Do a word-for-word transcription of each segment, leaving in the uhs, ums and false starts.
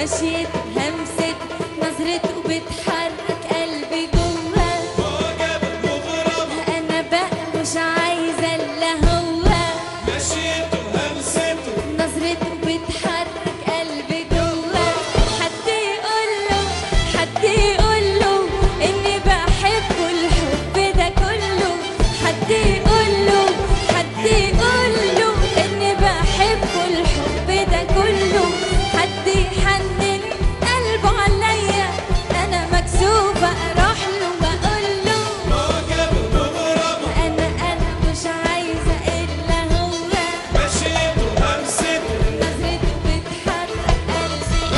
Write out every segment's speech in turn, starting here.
مشيت همست نظرته بتحرك قلبي جوه معجب مغرب انا بقى مش عايزه الا هو مشيته همسته نظرته بتحرك قلبي جوه حد يقول له حد يقول له اني بحبه الحب ده كله حد يقول له حد يقول له اني بحبه الحب ده كله حد يحنن قلبه عليا انا مكسوفه اروح له واقول له معجب مغرب انا انا مش عايزه الا هو مشيته همسته نظرته بتحرك قلبي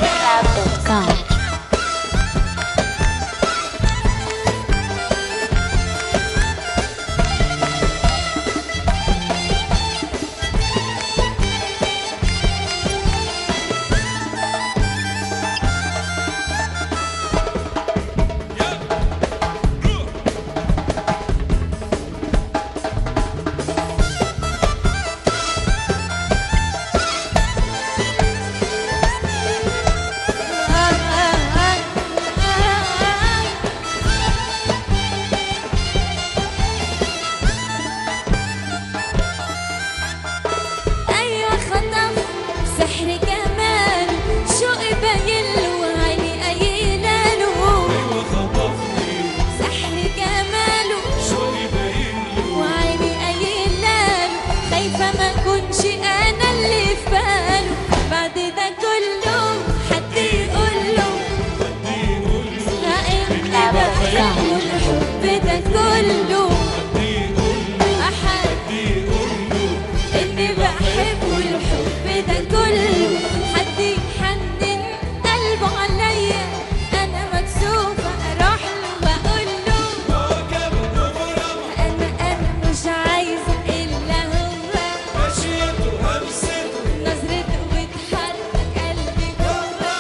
أيوة خطف سحر جماله شوقي باينله وعيني قايلاله ايوه خطفني سحر جماله شوقي باينله وعيني قايلاله خايفة ما أكونش أنا اللي في باله بعد ده كله حد يقوله حد يقول له إني بحبه الحب ده كله حد يقول له أحد حد يقول له إني بحبه الحب ده كله حد يحنن قلبه عليا أنا مكسوفة أروح له وأقول له معجب مغرب أنا أنا مش عايزة إلا هو مشيته همسته نظرته بتحرك قلبي جوه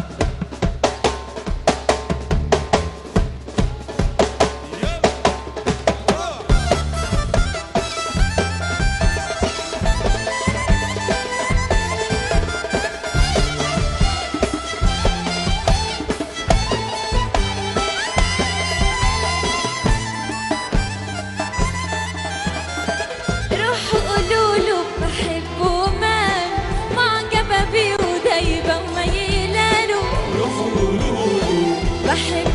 روحوا قولوله بحبه مال معجبة بيه ودايبة وميلاله روحوا قولوا له بحب